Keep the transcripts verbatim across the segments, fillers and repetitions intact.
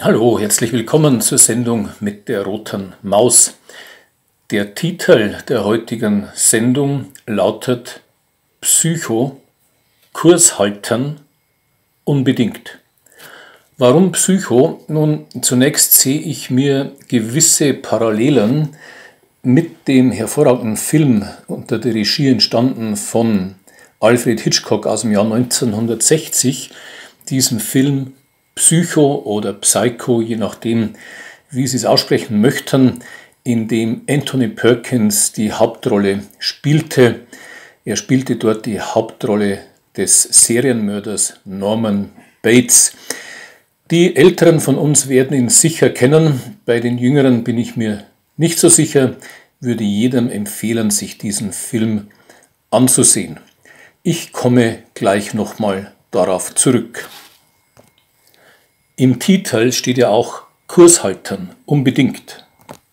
Hallo, herzlich willkommen zur Sendung mit der roten Maus. Der Titel der heutigen Sendung lautet Psycho, Kurs halten, unbedingt. Warum Psycho? Nun, zunächst sehe ich mir gewisse Parallelen mit dem hervorragenden Film unter der Regie entstanden von Alfred Hitchcock aus dem Jahr neunzehnhundertsechzig, diesem Film Psycho oder Psycho, je nachdem, wie Sie es aussprechen möchten, in dem Anthony Perkins die Hauptrolle spielte. Er spielte dort die Hauptrolle des Serienmörders Norman Bates. Die Älteren von uns werden ihn sicher kennen, bei den Jüngeren bin ich mir nicht so sicher, würde jedem empfehlen, sich diesen Film anzusehen. Ich komme gleich nochmal darauf zurück. Im Titel steht ja auch Kurs halten, unbedingt.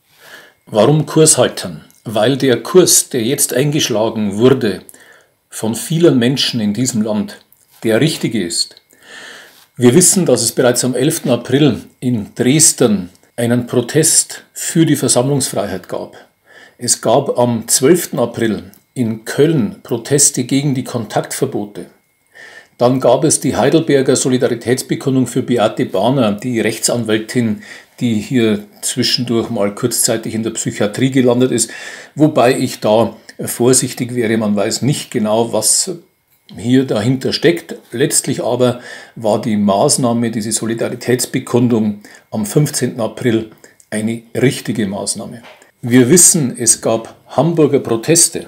Warum Kurs halten? Weil der Kurs, der jetzt eingeschlagen wurde von vielen Menschen in diesem Land, der richtige ist. Wir wissen, dass es bereits am elften April in Dresden einen Protest für die Versammlungsfreiheit gab. Es gab am zwölften April in Köln Proteste gegen die Kontaktverbote. Dann gab es die Heidelberger Solidaritätsbekundung für Beate Bahner, die Rechtsanwältin, die hier zwischendurch mal kurzzeitig in der Psychiatrie gelandet ist, wobei ich da vorsichtig wäre, man weiß nicht genau, was hier dahinter steckt. Letztlich aber war die Maßnahme, diese Solidaritätsbekundung am fünfzehnten April eine richtige Maßnahme. Wir wissen, es gab Hamburger Proteste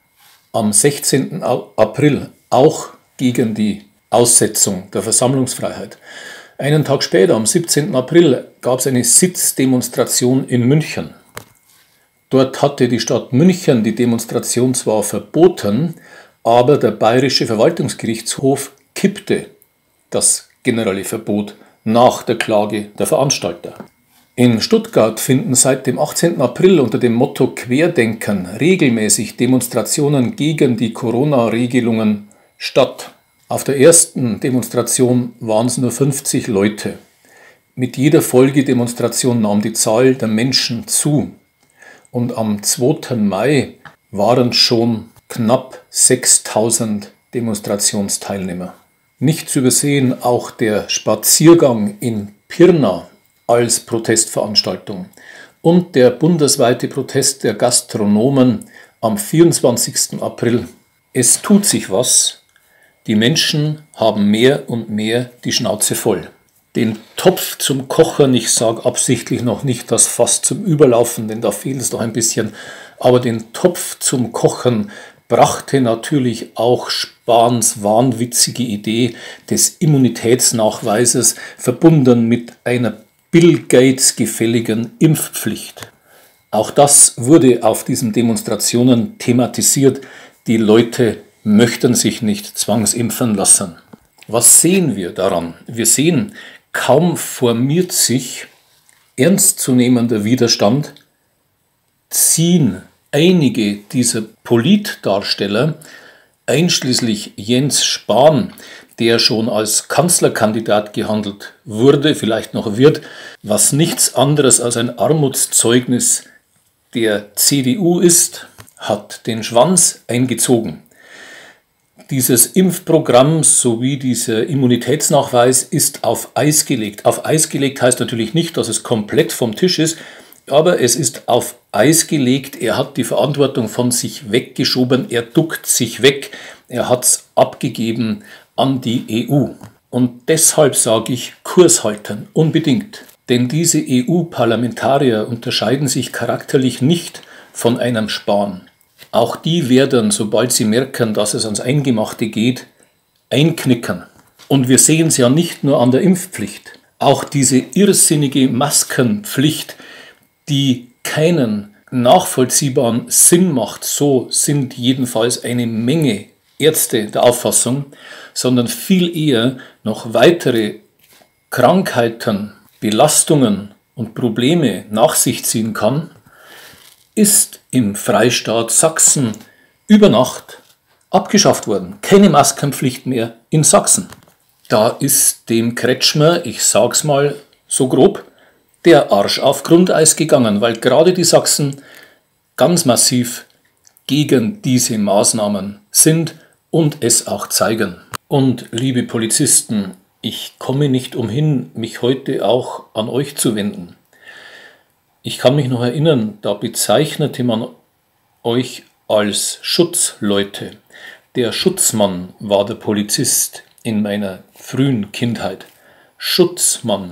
am sechzehnten April, auch gegen die Aussetzung der Versammlungsfreiheit. Einen Tag später, am siebzehnten April, gab es eine Sitzdemonstration in München. Dort hatte die Stadt München die Demonstration zwar verboten, aber der Bayerische Verwaltungsgerichtshof kippte das generelle Verbot nach der Klage der Veranstalter. In Stuttgart finden seit dem achtzehnten April unter dem Motto Querdenken regelmäßig Demonstrationen gegen die Corona-Regelungen statt. Auf der ersten Demonstration waren es nur fünfzig Leute. Mit jeder Folgedemonstration nahm die Zahl der Menschen zu. Und am zweiten Mai waren schon knapp sechstausend Demonstrationsteilnehmer. Nicht zu übersehen auch der Spaziergang in Pirna als Protestveranstaltung und der bundesweite Protest der Gastronomen am vierundzwanzigsten April. Es tut sich was. Die Menschen haben mehr und mehr die Schnauze voll. Den Topf zum Kochen, ich sage absichtlich noch nicht das Fass zum Überlaufen, denn da fehlt es doch ein bisschen, aber den Topf zum Kochen brachte natürlich auch Spahns wahnwitzige Idee des Immunitätsnachweises, verbunden mit einer Bill Gates gefälligen Impfpflicht. Auch das wurde auf diesen Demonstrationen thematisiert. Die Leute möchten sich nicht zwangsimpfen lassen. Was sehen wir daran? Wir sehen, kaum formiert sich ernstzunehmender Widerstand, ziehen einige dieser Politdarsteller, einschließlich Jens Spahn, der schon als Kanzlerkandidat gehandelt wurde, vielleicht noch wird, was nichts anderes als ein Armutszeugnis der C D U ist, hat den Schwanz eingezogen. Dieses Impfprogramm sowie dieser Immunitätsnachweis ist auf Eis gelegt. Auf Eis gelegt heißt natürlich nicht, dass es komplett vom Tisch ist, aber es ist auf Eis gelegt. Er hat die Verantwortung von sich weggeschoben, er duckt sich weg, er hat es abgegeben an die E U. Und deshalb sage ich, Kurs halten, unbedingt. Denn diese E U-Parlamentarier unterscheiden sich charakterlich nicht von einem Spahn. Auch die werden, sobald sie merken, dass es ans Eingemachte geht, einknicken. Und wir sehen es ja nicht nur an der Impfpflicht. Auch diese irrsinnige Maskenpflicht, die keinen nachvollziehbaren Sinn macht, so sind jedenfalls eine Menge Ärzte der Auffassung, sondern viel eher noch weitere Krankheiten, Belastungen und Probleme nach sich ziehen kann, ist im Freistaat Sachsen über Nacht abgeschafft worden. Keine Maskenpflicht mehr in Sachsen. Da ist dem Kretschmer, ich sag's mal so grob, der Arsch auf Grundeis gegangen, weil gerade die Sachsen ganz massiv gegen diese Maßnahmen sind und es auch zeigen. Und liebe Polizisten, ich komme nicht umhin, mich heute auch an euch zu wenden. Ich kann mich noch erinnern, da bezeichnete man euch als Schutzleute. Der Schutzmann war der Polizist in meiner frühen Kindheit. Schutzmann.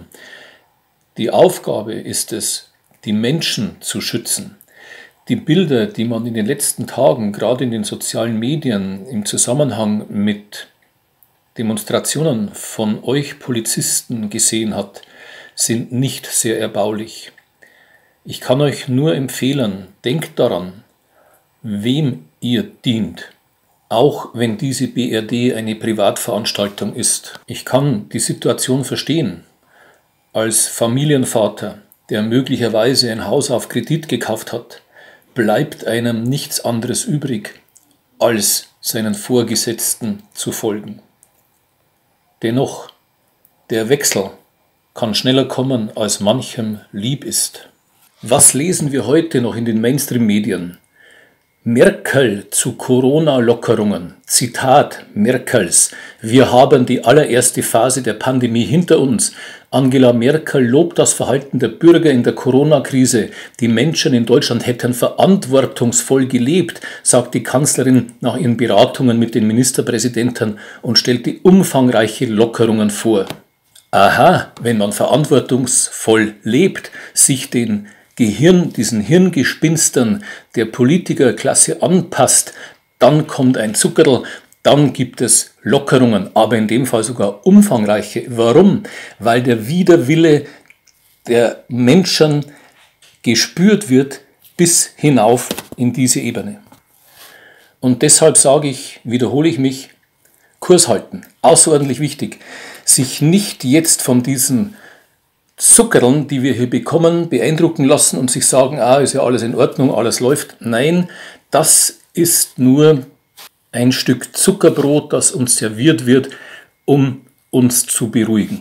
Die Aufgabe ist es, die Menschen zu schützen. Die Bilder, die man in den letzten Tagen, gerade in den sozialen Medien, im Zusammenhang mit Demonstrationen von euch Polizisten gesehen hat, sind nicht sehr erbaulich. Ich kann euch nur empfehlen, denkt daran, wem ihr dient, auch wenn diese B R D eine Privatveranstaltung ist. Ich kann die Situation verstehen. Als Familienvater, der möglicherweise ein Haus auf Kredit gekauft hat, bleibt einem nichts anderes übrig, als seinen Vorgesetzten zu folgen. Dennoch, der Wechsel kann schneller kommen, als manchem lieb ist. Was lesen wir heute noch in den Mainstream-Medien? Merkel zu Corona-Lockerungen. Zitat Merkels: Wir haben die allererste Phase der Pandemie hinter uns. Angela Merkel lobt das Verhalten der Bürger in der Corona-Krise. Die Menschen in Deutschland hätten verantwortungsvoll gelebt, sagt die Kanzlerin nach ihren Beratungen mit den Ministerpräsidenten und stellte umfangreiche Lockerungen vor. Aha, wenn man verantwortungsvoll lebt, sich den Gehirn, diesen Hirngespinstern der Politikerklasse anpasst, dann kommt ein Zuckerl, dann gibt es Lockerungen, aber in dem Fall sogar umfangreiche. Warum? Weil der Widerwille der Menschen gespürt wird bis hinauf in diese Ebene. Und deshalb sage ich, wiederhole ich mich, Kurs halten, außerordentlich wichtig, sich nicht jetzt von diesen Zuckerln, die wir hier bekommen, beeindrucken lassen und sich sagen, ah, ist ja alles in Ordnung, alles läuft. Nein, das ist nur ein Stück Zuckerbrot, das uns serviert wird, um uns zu beruhigen.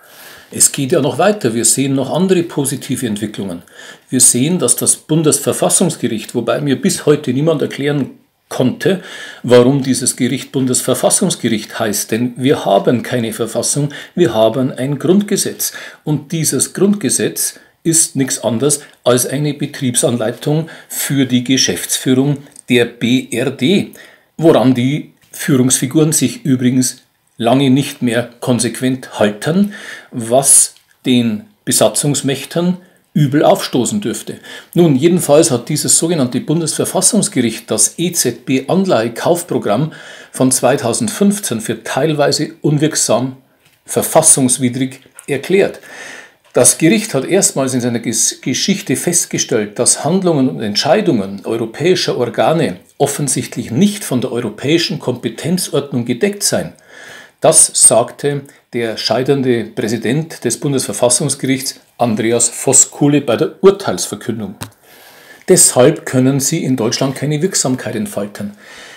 Es geht ja noch weiter. Wir sehen noch andere positive Entwicklungen. Wir sehen, dass das Bundesverfassungsgericht, wobei mir bis heute niemand erklären konnte, warum dieses Gericht Bundesverfassungsgericht heißt. Denn wir haben keine Verfassung, wir haben ein Grundgesetz. Und dieses Grundgesetz ist nichts anderes als eine Betriebsanleitung für die Geschäftsführung der B R D, woran die Führungsfiguren sich übrigens lange nicht mehr konsequent halten, was den Besatzungsmächten übel aufstoßen dürfte. Nun, jedenfalls hat dieses sogenannte Bundesverfassungsgericht das E Z B-Anleihekaufprogramm von zweitausendfünfzehn für teilweise unwirksam verfassungswidrig erklärt. Das Gericht hat erstmals in seiner Geschichte festgestellt, dass Handlungen und Entscheidungen europäischer Organe offensichtlich nicht von der europäischen Kompetenzordnung gedeckt seien. Das sagte der scheidende Präsident des Bundesverfassungsgerichts Andreas Voskuhle bei der Urteilsverkündung. Deshalb können sie in Deutschland keine Wirksamkeit entfalten.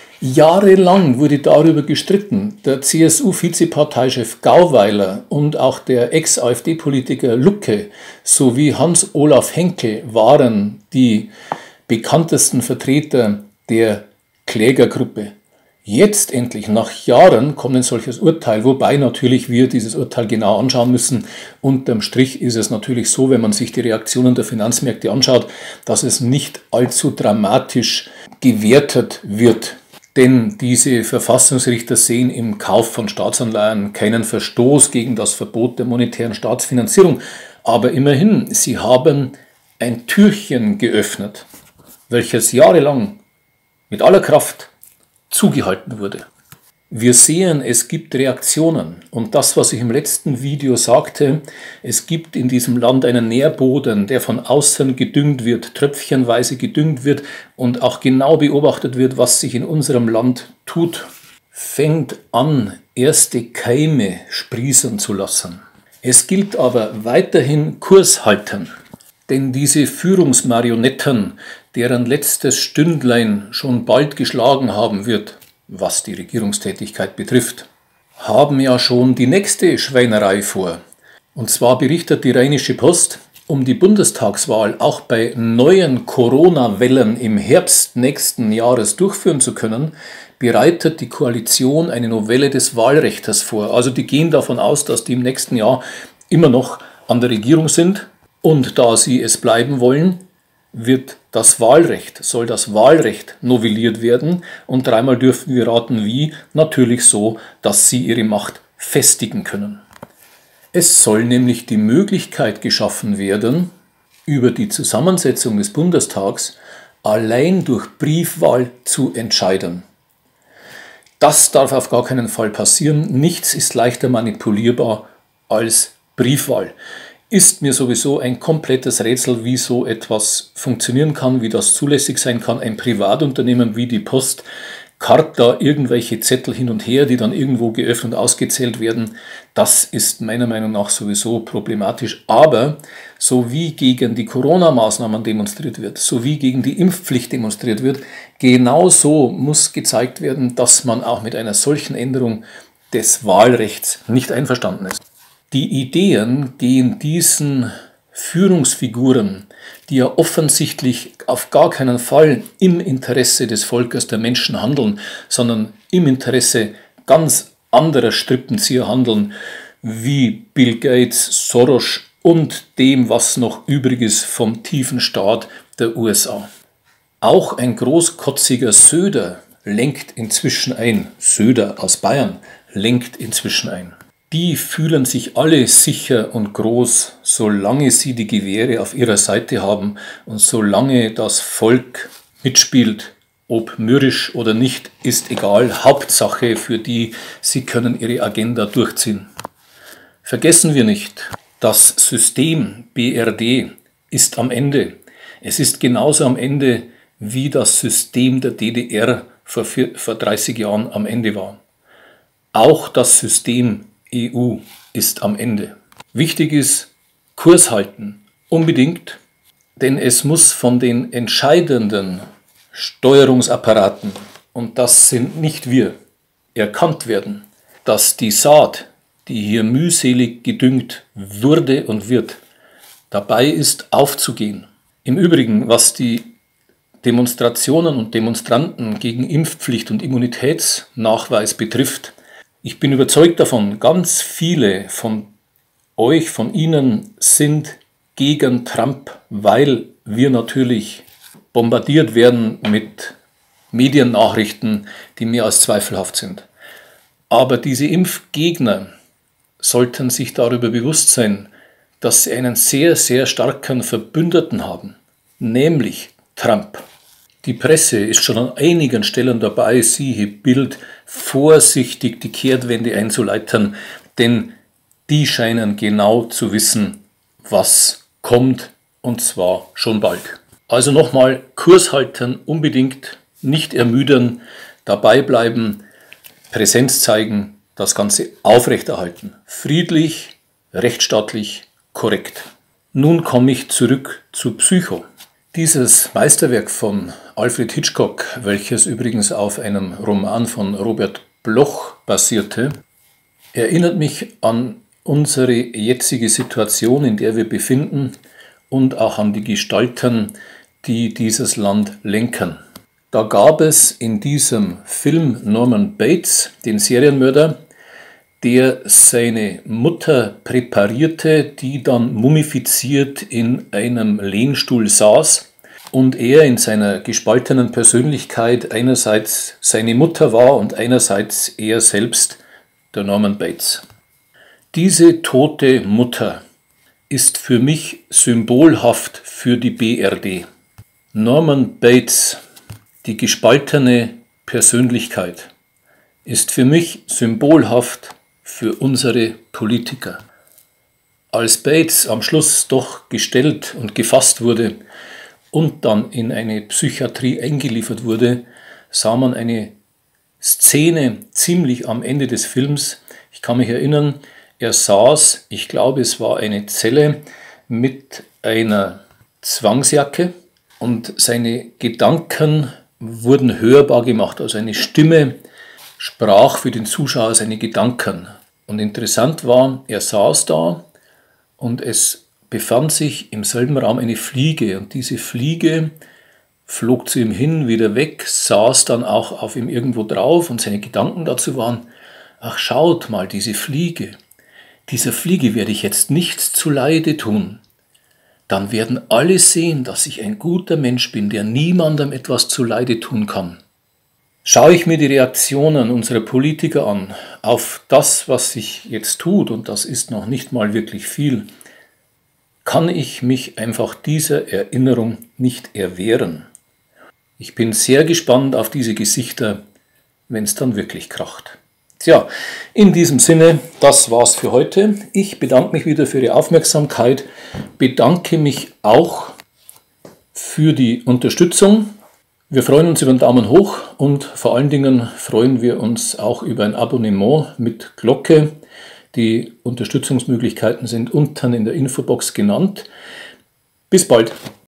Jahrelang wurde darüber gestritten. Der C S U-Vizeparteichef Gauweiler und auch der Ex-A f D-Politiker Lucke sowie Hans-Olaf Henkel waren die bekanntesten Vertreter der Klägergruppe. Jetzt endlich, nach Jahren, kommt ein solches Urteil, wobei natürlich wir dieses Urteil genau anschauen müssen. Unterm Strich ist es natürlich so, wenn man sich die Reaktionen der Finanzmärkte anschaut, dass es nicht allzu dramatisch gewertet wird. Denn diese Verfassungsrichter sehen im Kauf von Staatsanleihen keinen Verstoß gegen das Verbot der monetären Staatsfinanzierung. Aber immerhin, sie haben ein Türchen geöffnet, welches jahrelang mit aller Kraft zugehalten wurde. Wir sehen, es gibt Reaktionen und das, was ich im letzten Video sagte, es gibt in diesem Land einen Nährboden, der von außen gedüngt wird, tröpfchenweise gedüngt wird und auch genau beobachtet wird, was sich in unserem Land tut, fängt an, erste Keime sprießen zu lassen. Es gilt aber weiterhin Kurs halten, denn diese Führungsmarionetten, deren letztes Stündlein schon bald geschlagen haben wird, was die Regierungstätigkeit betrifft, haben ja schon die nächste Schweinerei vor. Und zwar berichtet die Rheinische Post, um die Bundestagswahl auch bei neuen Corona-Wellen im Herbst nächsten Jahres durchführen zu können, bereitet die Koalition eine Novelle des Wahlrechts vor. Also die gehen davon aus, dass die im nächsten Jahr immer noch an der Regierung sind. Und da sie es bleiben wollen, wird das Wahlrecht, soll das Wahlrecht novelliert werden. Und dreimal dürften wir raten, wie. Natürlich so, dass sie ihre Macht festigen können. Es soll nämlich die Möglichkeit geschaffen werden, über die Zusammensetzung des Bundestags allein durch Briefwahl zu entscheiden. Das darf auf gar keinen Fall passieren. Nichts ist leichter manipulierbar als Briefwahl. Ist mir sowieso ein komplettes Rätsel, wie so etwas funktionieren kann, wie das zulässig sein kann. Ein Privatunternehmen wie die Post karrt da irgendwelche Zettel hin und her, die dann irgendwo geöffnet und ausgezählt werden. Das ist meiner Meinung nach sowieso problematisch. Aber so wie gegen die Corona-Maßnahmen demonstriert wird, so wie gegen die Impfpflicht demonstriert wird, genauso muss gezeigt werden, dass man auch mit einer solchen Änderung des Wahlrechts nicht einverstanden ist. Die Ideen gehen diesen Führungsfiguren, die ja offensichtlich auf gar keinen Fall im Interesse des Volkes, der Menschen handeln, sondern im Interesse ganz anderer Strippenzieher handeln, wie Bill Gates, Soros und dem, was noch übrig ist vom tiefen Staat der U S A. Auch ein großkotziger Söder lenkt inzwischen ein, Söder aus Bayern lenkt inzwischen ein. Die fühlen sich alle sicher und groß, solange sie die Gewehre auf ihrer Seite haben und solange das Volk mitspielt. Ob mürrisch oder nicht, ist egal. Hauptsache für die, sie können ihre Agenda durchziehen. Vergessen wir nicht, das System B R D ist am Ende. Es ist genauso am Ende, wie das System der D D R vor, vor dreißig Jahren am Ende war. Auch das System E U ist am Ende. Wichtig ist, Kurs halten, unbedingt, denn es muss von den entscheidenden Steuerungsapparaten, und das sind nicht wir, erkannt werden, dass die Saat, die hier mühselig gedüngt wurde und wird, dabei ist aufzugehen. Im Übrigen, was die Demonstrationen und Demonstranten gegen Impfpflicht und Immunitätsnachweis betrifft, ich bin überzeugt davon, ganz viele von euch, von Ihnen sind gegen Trump, weil wir natürlich bombardiert werden mit Mediennachrichten, die mehr als zweifelhaft sind. Aber diese Impfgegner sollten sich darüber bewusst sein, dass sie einen sehr, sehr starken Verbündeten haben, nämlich Trump. Die Presse ist schon an einigen Stellen dabei, siehe Bild, vorsichtig die Kehrtwende einzuleiten, denn die scheinen genau zu wissen, was kommt, und zwar schon bald. Also nochmal, Kurs halten, unbedingt, nicht ermüden, dabei bleiben, Präsenz zeigen, das Ganze aufrechterhalten. Friedlich, rechtsstaatlich, korrekt. Nun komme ich zurück zu Psycho. Dieses Meisterwerk von Alfred Hitchcock, welches übrigens auf einem Roman von Robert Bloch basierte, erinnert mich an unsere jetzige Situation, in der wir befinden, und auch an die Gestalten, die dieses Land lenken. Da gab es in diesem Film Norman Bates, den Serienmörder, der seine Mutter präparierte, die dann mumifiziert in einem Lehnstuhl saß und er in seiner gespaltenen Persönlichkeit einerseits seine Mutter war und einerseits er selbst, der Norman Bates. Diese tote Mutter ist für mich symbolhaft für die B R D. Norman Bates, die gespaltene Persönlichkeit, ist für mich symbolhaft für unsere Politiker. Als Bates am Schluss doch gestellt und gefasst wurde und dann in eine Psychiatrie eingeliefert wurde, sah man eine Szene ziemlich am Ende des Films. Ich kann mich erinnern, er saß, ich glaube es war eine Zelle mit einer Zwangsjacke und seine Gedanken wurden hörbar gemacht, also eine Stimme sprach für den Zuschauer seine Gedanken. Und interessant war, er saß da und es befand sich im selben Raum eine Fliege und diese Fliege flog zu ihm hin, wieder weg, saß dann auch auf ihm irgendwo drauf und seine Gedanken dazu waren, ach schaut mal, diese Fliege, dieser Fliege werde ich jetzt nichts zuleide tun. Dann werden alle sehen, dass ich ein guter Mensch bin, der niemandem etwas zuleide tun kann. Schaue ich mir die Reaktionen unserer Politiker an auf das, was sich jetzt tut, und das ist noch nicht mal wirklich viel, kann ich mich einfach dieser Erinnerung nicht erwehren. Ich bin sehr gespannt auf diese Gesichter, wenn es dann wirklich kracht. Tja, in diesem Sinne, das war's für heute. Ich bedanke mich wieder für Ihre Aufmerksamkeit, bedanke mich auch für die Unterstützung. Wir freuen uns über einen Daumen hoch und vor allen Dingen freuen wir uns auch über ein Abonnement mit Glocke. Die Unterstützungsmöglichkeiten sind unten in der Infobox genannt. Bis bald!